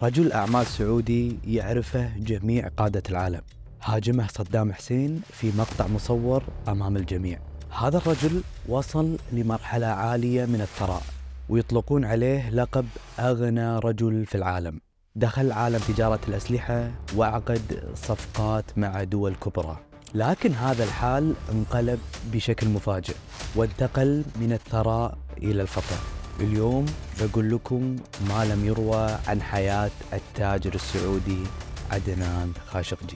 رجل أعمال سعودي يعرفه جميع قادة العالم. هاجمه صدام حسين في مقطع مصور أمام الجميع. هذا الرجل وصل لمرحلة عالية من الثراء ويطلقون عليه لقب أغنى رجل في العالم. دخل عالم تجارة الأسلحة وعقد صفقات مع دول كبرى، لكن هذا الحال انقلب بشكل مفاجئ وانتقل من الثراء إلى الفقر. اليوم بقول لكم ما لم يروى عن حياة التاجر السعودي عدنان خاشقجي.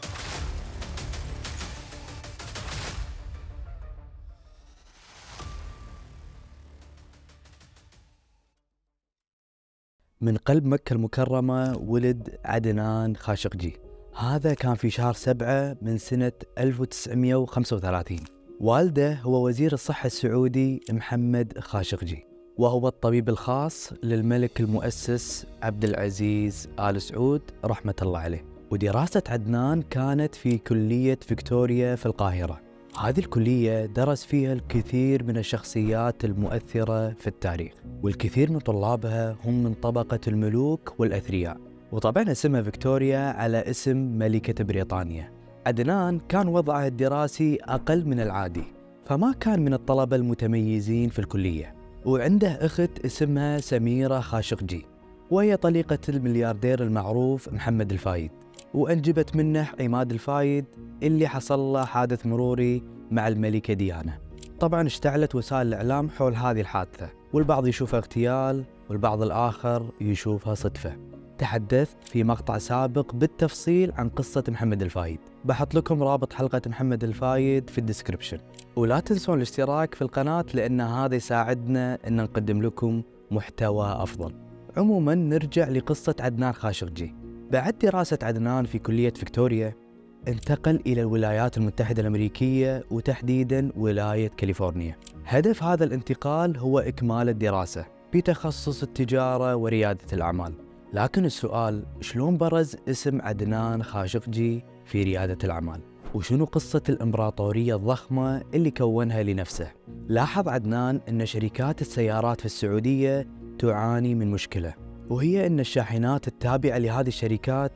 من قلب مكة المكرمة ولد عدنان خاشقجي. هذا كان في شهر 7 من سنة 1935. والده هو وزير الصحة السعودي محمد خاشقجي، وهو الطبيب الخاص للملك المؤسس عبد العزيز آل سعود رحمة الله عليه. ودراسة عدنان كانت في كلية فيكتوريا في القاهرة. هذه الكلية درس فيها الكثير من الشخصيات المؤثرة في التاريخ، والكثير من طلابها هم من طبقة الملوك والأثرياء. وطبعا اسمها فيكتوريا على اسم ملكة بريطانيا. عدنان كان وضعه الدراسي أقل من العادي، فما كان من الطلبة المتميزين في الكلية. وعنده أخت اسمها سميرة خاشقجي، وهي طليقة الملياردير المعروف محمد الفايد، وأنجبت منه عماد الفايد اللي حصل له حادث مروري مع الملكة ديانا. طبعا اشتعلت وسائل الإعلام حول هذه الحادثة، والبعض يشوفها اغتيال والبعض الآخر يشوفها صدفة. تحدثت في مقطع سابق بالتفصيل عن قصة محمد الفايد، بحط لكم رابط حلقة محمد الفايد في الديسكريبشن، ولا تنسون الاشتراك في القناة لأن هذا يساعدنا أن نقدم لكم محتوى أفضل. عموما نرجع لقصة عدنان خاشقجي. بعد دراسة عدنان في كلية فيكتوريا انتقل إلى الولايات المتحدة الأمريكية، وتحديدا ولاية كاليفورنيا. هدف هذا الانتقال هو إكمال الدراسة بتخصص التجارة وريادة الأعمال. لكن السؤال، شلون برز اسم عدنان خاشقجي في ريادة الأعمال؟ وشنو قصة الإمبراطورية الضخمة اللي كونها لنفسه؟ لاحظ عدنان أن شركات السيارات في السعودية تعاني من مشكلة، وهي أن الشاحنات التابعة لهذه الشركات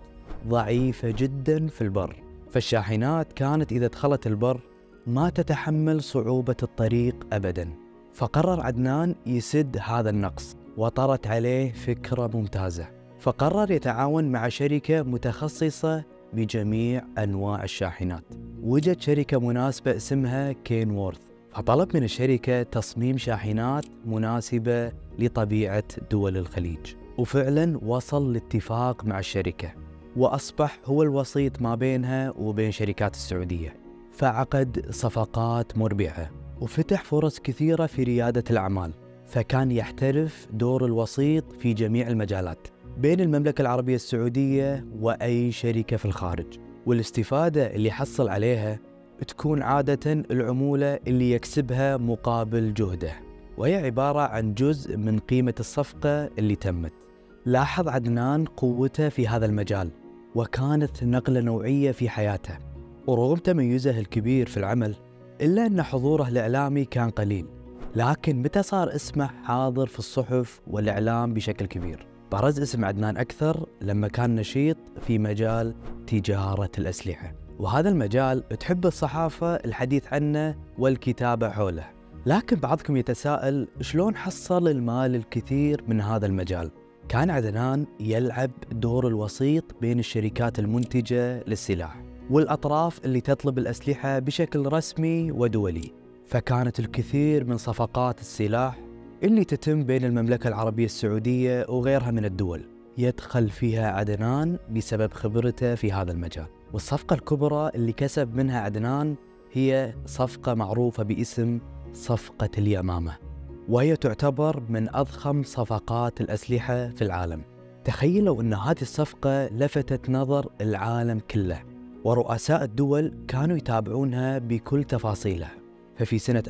ضعيفة جدا في البر. فالشاحنات كانت إذا دخلت البر ما تتحمل صعوبة الطريق أبدا. فقرر عدنان يسد هذا النقص، وطرت عليه فكرة ممتازة. فقرر يتعاون مع شركة متخصصة بجميع أنواع الشاحنات. وجد شركة مناسبة اسمها كينوورث، فطلب من الشركة تصميم شاحنات مناسبة لطبيعة دول الخليج. وفعلا وصل لاتفاق مع الشركة، وأصبح هو الوسيط ما بينها وبين شركات السعودية. فعقد صفقات مربحة وفتح فرص كثيرة في ريادة الأعمال. فكان يحترف دور الوسيط في جميع المجالات بين المملكة العربية السعودية وأي شركة في الخارج. والاستفادة اللي حصل عليها تكون عادة العمولة اللي يكسبها مقابل جهده، وهي عبارة عن جزء من قيمة الصفقة اللي تمت. لاحظ عدنان قوته في هذا المجال، وكانت نقلة نوعية في حياته. ورغم تميزه الكبير في العمل، إلا أن حضوره الإعلامي كان قليل. لكن متى صار اسمه حاضر في الصحف والإعلام بشكل كبير؟ برز اسم عدنان أكثر لما كان نشيط في مجال تجارة الأسلحة، وهذا المجال تحب الصحافة الحديث عنه والكتابة حوله. لكن بعضكم يتساءل شلون حصل المال الكثير من هذا المجال؟ كان عدنان يلعب دور الوسيط بين الشركات المنتجة للسلاح والأطراف اللي تطلب الأسلحة بشكل رسمي ودولي. فكانت الكثير من صفقات السلاح اللي تتم بين المملكة العربية السعودية وغيرها من الدول يدخل فيها عدنان بسبب خبرته في هذا المجال. والصفقة الكبرى اللي كسب منها عدنان هي صفقة معروفة باسم صفقة اليمامة، وهي تعتبر من أضخم صفقات الأسلحة في العالم. تخيلوا أن هذه الصفقة لفتت نظر العالم كله، ورؤساء الدول كانوا يتابعونها بكل تفاصيلها. ففي سنة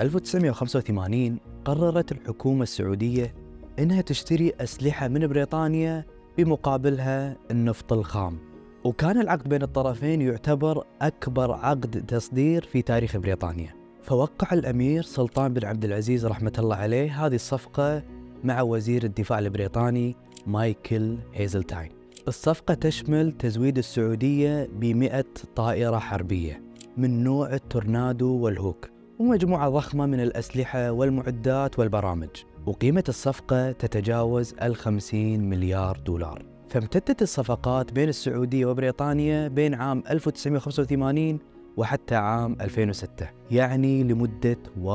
1985 قررت الحكومة السعودية أنها تشتري أسلحة من بريطانيا بمقابلها النفط الخام. وكان العقد بين الطرفين يعتبر أكبر عقد تصدير في تاريخ بريطانيا. فوقع الأمير سلطان بن عبد العزيز رحمة الله عليه هذه الصفقة مع وزير الدفاع البريطاني مايكل هيزلتاين. الصفقة تشمل تزويد السعودية ب100 طائرة حربية من نوع التورنادو والهوك، ومجموعة ضخمة من الأسلحة والمعدات والبرامج، وقيمة الصفقة تتجاوز 50 مليار دولار. فامتدت الصفقات بين السعودية وبريطانيا بين عام 1985 وحتى عام 2006، يعني لمدة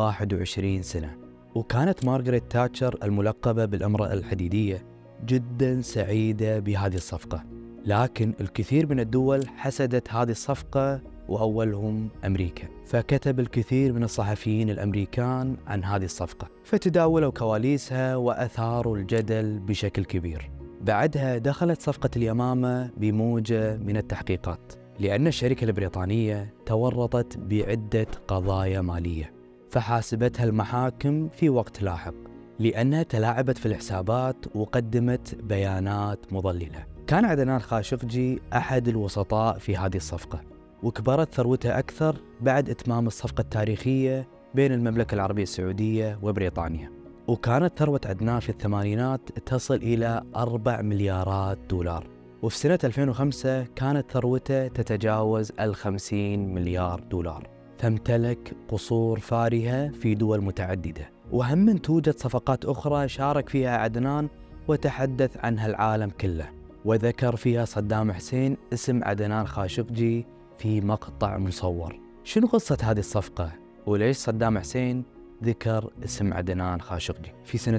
21 سنة. وكانت مارغريت تاتشر الملقبة بالامرأة الحديدية جدا سعيدة بهذه الصفقة، لكن الكثير من الدول حسدت هذه الصفقة وأولهم أمريكا. فكتب الكثير من الصحفيين الأمريكان عن هذه الصفقة، فتداولوا كواليسها وأثاروا الجدل بشكل كبير. بعدها دخلت صفقة اليمامة بموجة من التحقيقات، لأن الشركة البريطانية تورطت بعدة قضايا مالية، فحاسبتها المحاكم في وقت لاحق لأنها تلاعبت في الحسابات وقدمت بيانات مضللة. كان عدنان خاشقجي أحد الوسطاء في هذه الصفقة، وكبرت ثروته أكثر بعد إتمام الصفقة التاريخية بين المملكة العربية السعودية وبريطانيا. وكانت ثروة عدنان في الثمانينات تصل إلى 4 مليارات دولار، وفي سنة 2005 كانت ثروته تتجاوز 50 مليار دولار. فامتلك قصور فارهة في دول متعددة، وهم توجد صفقات أخرى شارك فيها عدنان وتحدث عنها العالم كله، وذكر فيها صدام حسين اسم عدنان خاشقجي في مقطع مصور. شنو قصة هذه الصفقة؟ وليش صدام حسين ذكر اسم عدنان خاشقجي؟ في سنة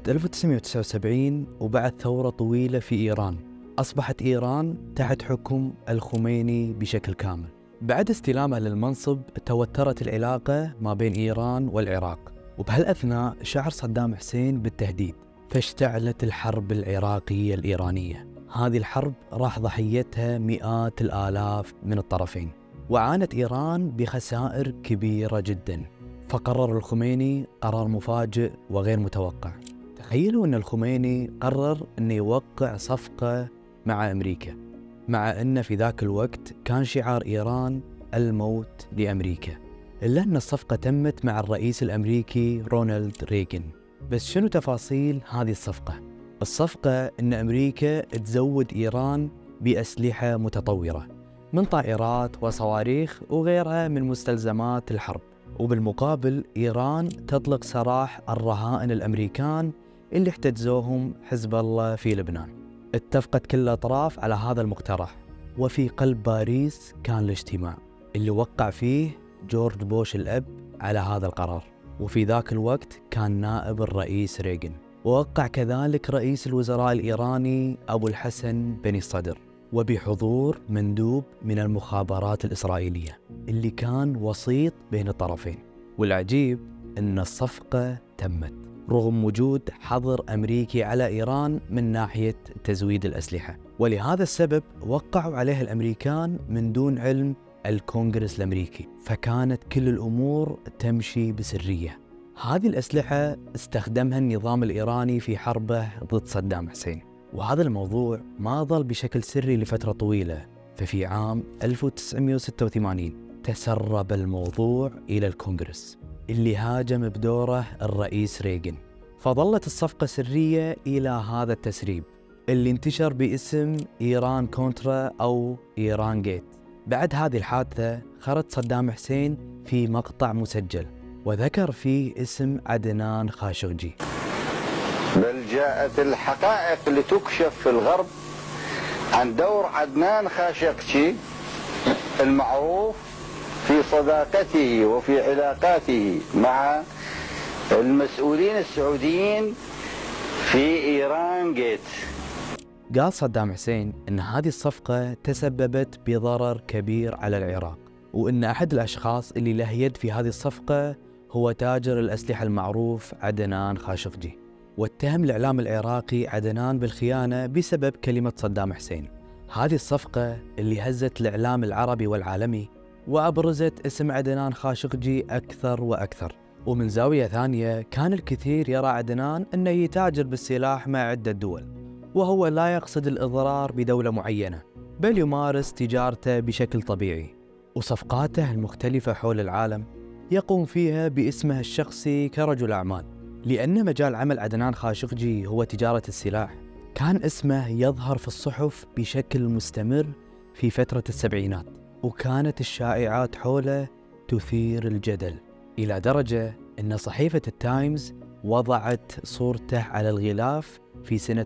1979 وبعد ثورة طويلة في إيران، أصبحت إيران تحت حكم الخميني بشكل كامل. بعد استلامه للمنصب توترت العلاقة ما بين إيران والعراق، وبهالأثناء شعر صدام حسين بالتهديد، فاشتعلت الحرب العراقية الإيرانية. هذه الحرب راح ضحيتها مئات الآلاف من الطرفين، وعانت إيران بخسائر كبيرة جدا. فقرر الخميني قرار مفاجئ وغير متوقع. تخيلوا أن الخميني قرر أن يوقع صفقة مع أمريكا، مع أن في ذاك الوقت كان شعار إيران الموت لأمريكا، إلا أن الصفقة تمت مع الرئيس الأمريكي رونالد ريغن. بس شنو تفاصيل هذه الصفقة؟ الصفقة أن أمريكا تزود إيران بأسلحة متطورة من طائرات وصواريخ وغيرها من مستلزمات الحرب، وبالمقابل إيران تطلق سراح الرهائن الأمريكان اللي احتجزوهم حزب الله في لبنان. اتفقت كل الأطراف على هذا المقترح، وفي قلب باريس كان الاجتماع اللي وقع فيه جورج بوش الأب على هذا القرار، وفي ذاك الوقت كان نائب الرئيس ريغن، ووقع كذلك رئيس الوزراء الإيراني أبو الحسن بني الصدر، وبحضور مندوب من المخابرات الإسرائيلية اللي كان وسيط بين الطرفين. والعجيب أن الصفقة تمت رغم وجود حظر أمريكي على إيران من ناحية تزويد الأسلحة، ولهذا السبب وقعوا عليها الأمريكان من دون علم الكونغرس الأمريكي، فكانت كل الأمور تمشي بسرية. هذه الأسلحة استخدمها النظام الإيراني في حربه ضد صدام حسين، وهذا الموضوع ما ظل بشكل سري لفترة طويلة. ففي عام 1986 تسرب الموضوع إلى الكونغرس اللي هاجم بدوره الرئيس ريغن، فظلت الصفقة سرية إلى هذا التسريب اللي انتشر باسم إيران كونترا أو إيران جيت. بعد هذه الحادثة خرج صدام حسين في مقطع مسجل وذكر فيه اسم عدنان خاشقجي. بل جاءت الحقائق لتكشف في الغرب عن دور عدنان خاشقجي المعروف في صداقته وفي علاقاته مع المسؤولين السعوديين في إيران جيت. قال صدام حسين أن هذه الصفقة تسببت بضرر كبير على العراق، وأن أحد الأشخاص اللي له يد في هذه الصفقة هو تاجر الأسلحة المعروف عدنان خاشقجي، واتهم الإعلام العراقي عدنان بالخيانة بسبب كلمة صدام حسين. هذه الصفقة اللي هزت الإعلام العربي والعالمي وأبرزت اسم عدنان خاشقجي أكثر وأكثر. ومن زاوية ثانية كان الكثير يرى عدنان أنه يتاجر بالسلاح مع عدة دول، وهو لا يقصد الإضرار بدولة معينة، بل يمارس تجارته بشكل طبيعي. وصفقاته المختلفة حول العالم يقوم فيها باسمه الشخصي كرجل أعمال، لأن مجال عمل عدنان خاشقجي هو تجارة السلاح. كان اسمه يظهر في الصحف بشكل مستمر في فترة السبعينات، وكانت الشائعات حوله تثير الجدل، إلى درجة أن صحيفة التايمز وضعت صورته على الغلاف في سنة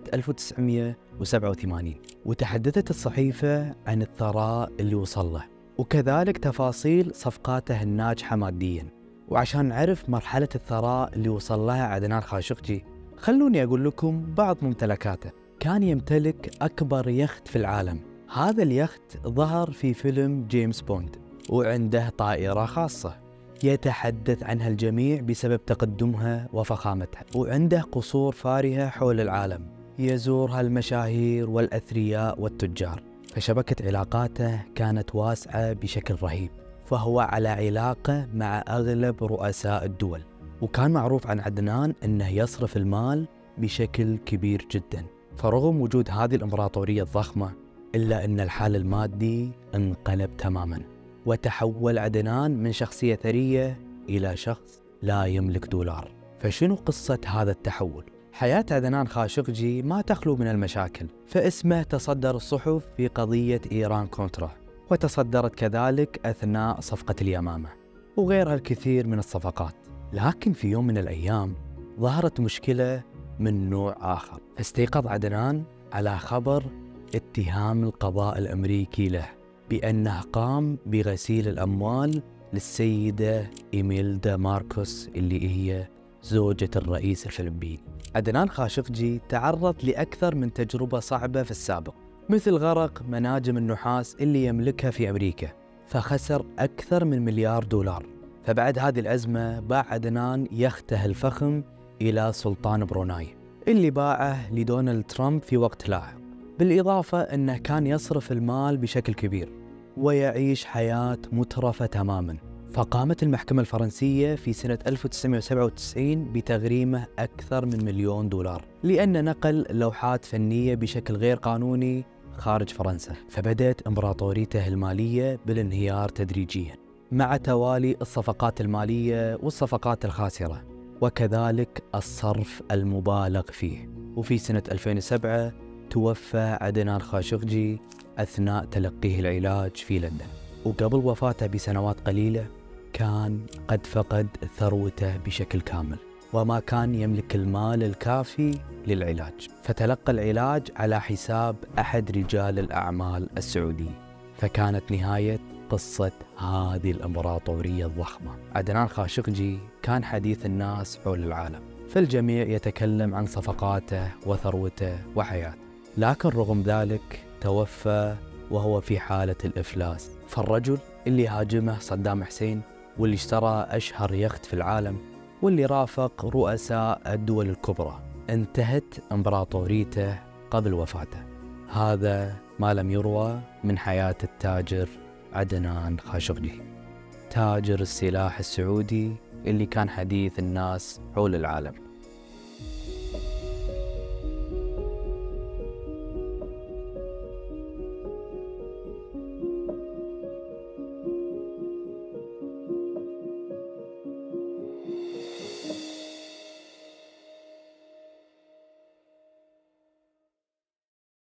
1987، وتحدثت الصحيفة عن الثراء اللي وصل له، وكذلك تفاصيل صفقاته الناجحة مادياً. وعشان نعرف مرحلة الثراء اللي وصل لها عدنان خاشقجي، خلوني أقول لكم بعض ممتلكاته. كان يمتلك أكبر يخت في العالم، هذا اليخت ظهر في فيلم جيمس بوند، وعنده طائرة خاصة يتحدث عنها الجميع بسبب تقدمها وفخامتها، وعنده قصور فارهة حول العالم يزورها المشاهير والأثرياء والتجار، فشبكة علاقاته كانت واسعة بشكل رهيب، فهو على علاقة مع أغلب رؤساء الدول. وكان معروف عن عدنان أنه يصرف المال بشكل كبير جدا، فرغم وجود هذه الإمبراطورية الضخمة إلا أن الحال المادي انقلب تماما، وتحول عدنان من شخصية ثرية إلى شخص لا يملك دولار. فشنو قصة هذا التحول؟ حياة عدنان خاشقجي ما تخلو من المشاكل، فاسمه تصدر الصحف في قضية إيران كونترا، وتصدرت كذلك أثناء صفقة اليمامة، وغيرها الكثير من الصفقات. لكن في يوم من الأيام ظهرت مشكلة من نوع آخر، استيقظ عدنان على خبر اتهام القضاء الأمريكي له بأنه قام بغسيل الأموال للسيدة إيميلدا ماركوس اللي هي زوجة الرئيس الفلبيني. عدنان خاشقجي تعرض لأكثر من تجربة صعبة في السابق، مثل غرق مناجم النحاس اللي يملكها في أمريكا، فخسر أكثر من $1,000,000. فبعد هذه الأزمة باع عدنان يخته الفخم إلى سلطان بروناي اللي باعه لدونالد ترامب في وقت لاحق، بالإضافة أنه كان يصرف المال بشكل كبير ويعيش حياة مترفة تماما. فقامت المحكمة الفرنسية في سنة 1997 بتغريمه أكثر من $1,000,000 لأن نقل لوحات فنية بشكل غير قانوني خارج فرنسا. فبدأت إمبراطوريته المالية بالانهيار تدريجيا مع توالي الصفقات المالية والصفقات الخاسرة، وكذلك الصرف المبالغ فيه. وفي سنة 2007 توفى عدنان خاشقجي أثناء تلقيه العلاج في لندن، وقبل وفاته بسنوات قليلة كان قد فقد ثروته بشكل كامل، وما كان يملك المال الكافي للعلاج، فتلقى العلاج على حساب أحد رجال الأعمال السعودي. فكانت نهاية قصة هذه الإمبراطورية الضخمة. عدنان خاشقجي كان حديث الناس حول العالم، فالجميع يتكلم عن صفقاته وثروته وحياته، لكن رغم ذلك توفى وهو في حالة الإفلاس. فالرجل اللي هاجمه صدام حسين، واللي اشترى أشهر يخت في العالم، واللي رافق رؤساء الدول الكبرى، انتهت إمبراطوريته قبل وفاته. هذا ما لم يروى من حياة التاجر عدنان خاشقجي، تاجر السلاح السعودي اللي كان حديث الناس حول العالم.